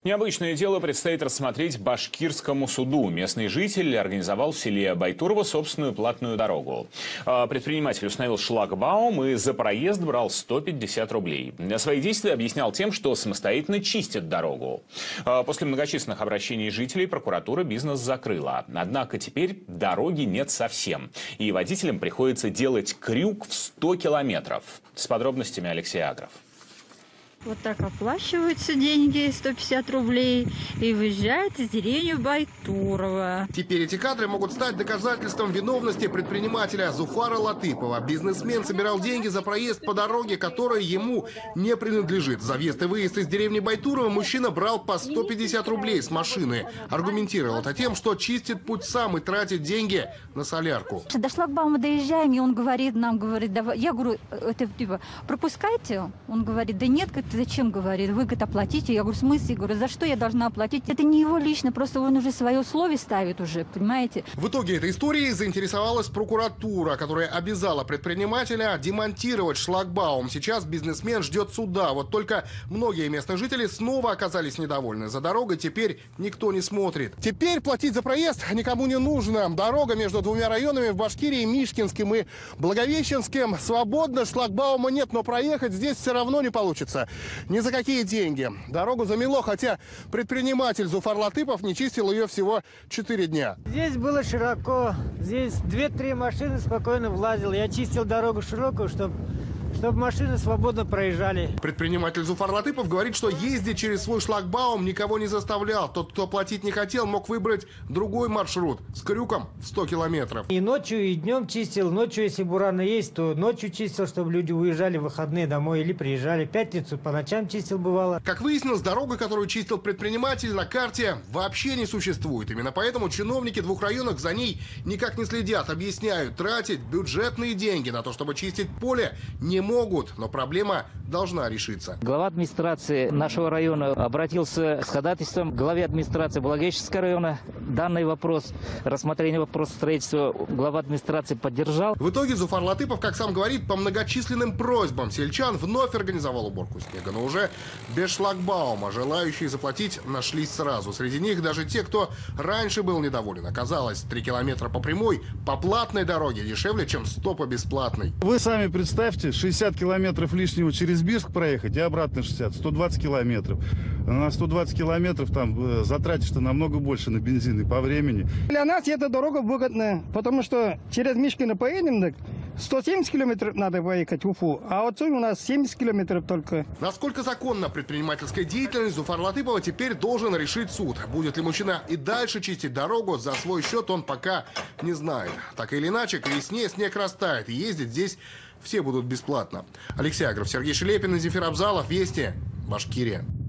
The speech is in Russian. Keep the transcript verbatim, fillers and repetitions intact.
Необычное дело предстоит рассмотреть башкирскому суду. Местный житель организовал в селе Байтурово собственную платную дорогу. Предприниматель установил шлагбаум и за проезд брал сто пятьдесят рублей. Свои действия объяснял тем, что самостоятельно чистит дорогу. После многочисленных обращений жителей прокуратура бизнес закрыла. Однако теперь дороги нет совсем. И водителям приходится делать крюк в сто километров. С подробностями Алексей Агров. Вот так оплачиваются деньги, сто пятьдесят рублей, и выезжает из деревни Байтурово. Теперь эти кадры могут стать доказательством виновности предпринимателя Зуфара Латыпова. Бизнесмен собирал деньги за проезд по дороге, которая ему не принадлежит. За въезд и выезд из деревни Байтурово мужчина брал по сто пятьдесят рублей с машины. Аргументировал это тем, что чистит путь сам и тратит деньги на солярку. До шлагбаума доезжаем, и он говорит нам, говорит, давай. Я говорю, это типа, пропускайте. Он говорит, да нет, как зачем, говорит, вы, говорит, оплатите. Я говорю, в смысле? Я говорю, за что я должна оплатить? Это не его лично, просто он уже свое условие ставит уже, понимаете? В итоге этой историей заинтересовалась прокуратура, которая обязала предпринимателя демонтировать шлагбаум. Сейчас бизнесмен ждет суда. Вот только многие местные жители снова оказались недовольны. За дорогой теперь никто не смотрит. Теперь платить за проезд никому не нужно. Дорога между двумя районами в Башкирии, Мишкинским и Благовещенским, свободна, шлагбаума нет, но проехать здесь все равно не получится. Ни за какие деньги. Дорогу замело, хотя предприниматель Зуфар Латыпов не чистил ее всего четыре дня. Здесь было широко. Здесь две-три машины спокойно влазил. Я чистил дорогу широкую, чтобы... чтобы машины свободно проезжали. Предприниматель Зуфар Латыпов говорит, что ездить через свой шлагбаум никого не заставлял. Тот, кто платить не хотел, мог выбрать другой маршрут с крюком в сто километров. И ночью, и днем чистил. Ночью, если бурана есть, то ночью чистил, чтобы люди уезжали в выходные домой или приезжали. В пятницу по ночам чистил, бывало. Как выяснилось, дорога, которую чистил предприниматель, на карте вообще не существует. Именно поэтому чиновники двух районов за ней никак не следят. Объясняют, тратить бюджетные деньги на то, чтобы чистить поле, не могут, но проблема должна решиться. Глава администрации нашего района обратился с ходатайством к главе администрации Благовещенского района. Данный вопрос, рассмотрение вопроса строительства, глава администрации поддержал. В итоге Зуфар Латыпов, как сам говорит, по многочисленным просьбам сельчан вновь организовал уборку снега, но уже без шлагбаума. Желающие заплатить нашлись сразу. Среди них даже те, кто раньше был недоволен. Оказалось, три километра по прямой, по платной дороге дешевле, чем сто по бесплатной. Вы сами представьте, шестьдесят километров лишнего через Бирск проехать и обратно шестьдесят, сто двадцать километров. На сто двадцать километров там затратишь-то намного больше на бензин и по времени. Для нас эта дорога выгодная, потому что через Мишкино поедем, так сто семьдесят километров надо поехать в Уфу, а вот у нас семьдесят километров только. Насколько законна предпринимательская деятельность Зуфар Латыпова теперь должен решить суд. Будет ли мужчина и дальше чистить дорогу за свой счет, он пока не знает. Так или иначе, к весне снег растает, и ездить здесь все будут бесплатно. Алексей Агров, Сергей Шелепин и Зефир Абзалов. Вести. Башкирия.